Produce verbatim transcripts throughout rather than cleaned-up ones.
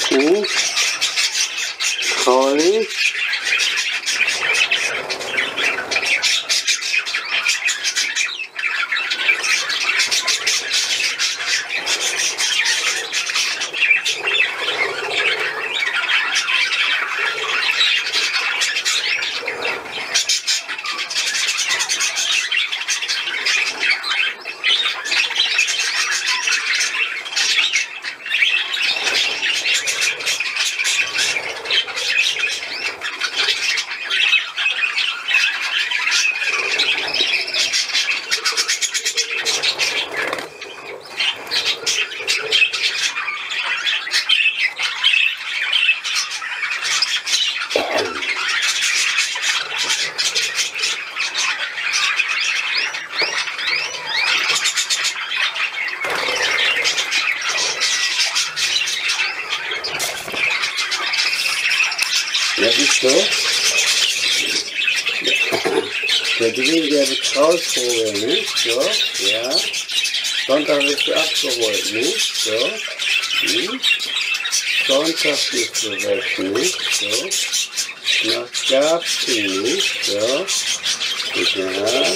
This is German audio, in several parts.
Hm. Toll. Das ist so. Der Gewinn, der Betrausvogel, ne? So, ja. Sonntag ist du abgeholt, ne? So. Hm. Sonntag bist du weg, ne? So. Nach Garten, ne? So. Ja.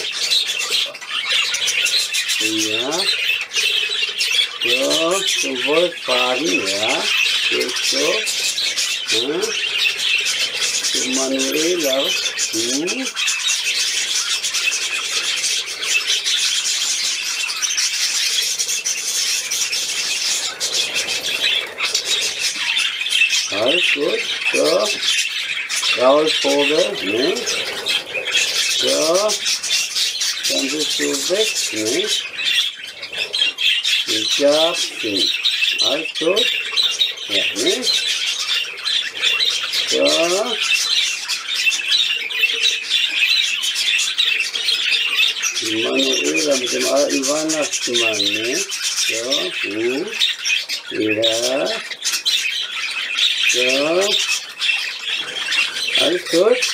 Ja. So, zum Wolffaden, ja. Geht so. Ja. Zu Manuela. Hm. Alles gut. So. Graulvogel, ne? So. Dann bist du weg, ne? Ich hab ihn. Alles gut. Ja, ne? So. Die Manuela mit dem alten Weihnachtsmann, ne? So, gut. Ja. So. Alles gut.